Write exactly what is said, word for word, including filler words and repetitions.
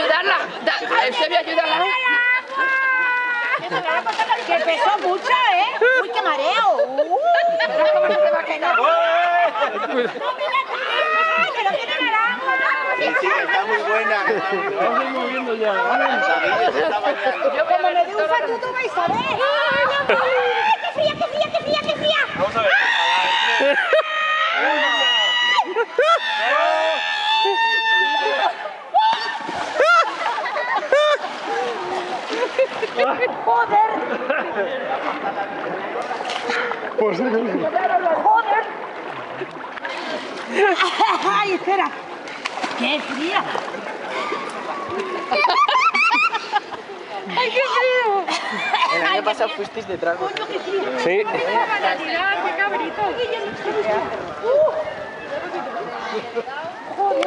ayudarla. Eusebio, ayúdala. Que pesó mucho, ¿eh? Uy, qué mareo. Uh. Pero cómo no te va a quedar. Pero tiene naranja. Sí, sí, está muy buena. Estoy moviendo ya. Yo Como me dé un fatuto vais a ver. ¡Qué fría, qué fría, qué fría, qué fría! Vamos a ver. ¡Joder! ¡Joder! ¡Ay, espera! ¡Qué fría! ¡Ay, qué frío! El año pasado fuisteis detrás. ¡Coño, qué fría! Sí. ¡Qué cabrito! ¡Joder!